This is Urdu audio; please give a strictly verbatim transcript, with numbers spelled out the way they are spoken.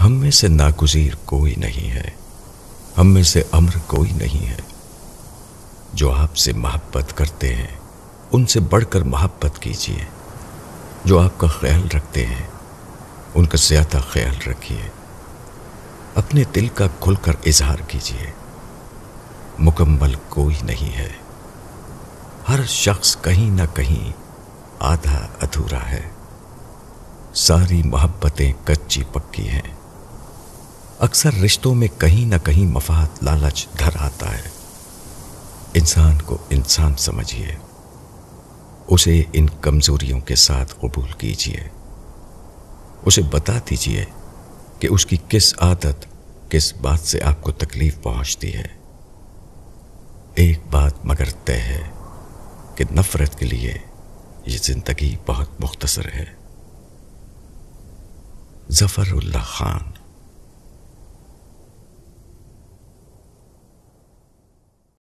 ہم میں سے ناگزیر کوئی نہیں ہے، ہم میں سے امر کوئی نہیں ہے۔ جو آپ سے محبت کرتے ہیں ان سے بڑھ کر محبت کیجیے، جو آپ کا خیال رکھتے ہیں ان کا زیادہ خیال رکھیے، اپنے دل کا کھل کر اظہار کیجیے۔ مکمل کوئی نہیں ہے، ہر شخص کہیں نہ کہیں آدھا ادھورا ہے۔ ساری محبتیں کچی پکی ہیں، اکثر رشتوں میں کہیں نہ کہیں مفاد لالچ دھر آتا ہے۔ انسان کو انسان سمجھیے، اسے ان کمزوریوں کے ساتھ قبول کیجیے، اسے بتا دیجیے کہ اس کی کس عادت کس بات سے آپ کو تکلیف پہنچتی ہے۔ ایک بات مگر طے ہے کہ نفرت کے لیے یہ زندگی بہت مختصر ہے۔ ظفر اللہ خان۔